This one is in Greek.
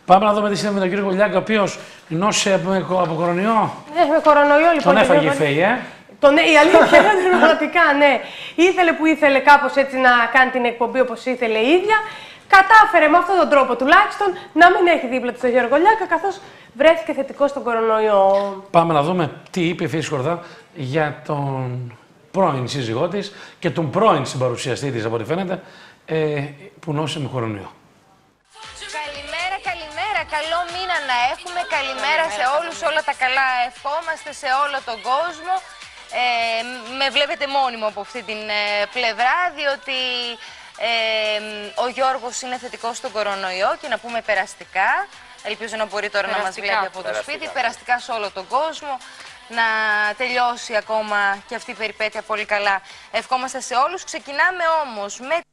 Πάμε να δούμε τι συνέβη με τον κύριο Γολιάκα, ο οποίος νόσησε από κορονοϊό. Ναι, με κορονοϊό λοιπόν. Τον έφαγε η Φέη, Η αλήθεια είναι πραγματικά, ναι. Ήθελε που ήθελε κάπως έτσι να κάνει την εκπομπή όπως ήθελε η ίδια. Κατάφερε με αυτόν τον τρόπο τουλάχιστον να μην έχει δίπλα του τον Γιώργο Γολιάκα, καθώς βρέθηκε θετικό στον κορονοϊό. Πάμε να δούμε τι είπε η Φέη Σκορδά για τον πρώην σύζυγό της και τον πρώην συμπαρουσιαστή της, από ό,τι φαίνεται, που νόσησε με κορονοϊό. Καλημέρα, καλό μήνα να έχουμε. Καλημέρα σε όλους, όλα τα καλά ευχόμαστε σε όλο τον κόσμο. Με βλέπετε μόνιμο από αυτή την πλευρά, διότι ο Γιώργος είναι θετικός στον κορονοϊό και να πούμε περαστικά. Ελπίζω να μπορεί τώρα να μας βλέπει από το σπίτι, περαστικά σε όλο τον κόσμο. Να τελειώσει ακόμα και αυτή η περιπέτεια πολύ καλά. Ευχόμαστε σε όλους. Ξεκινάμε όμως με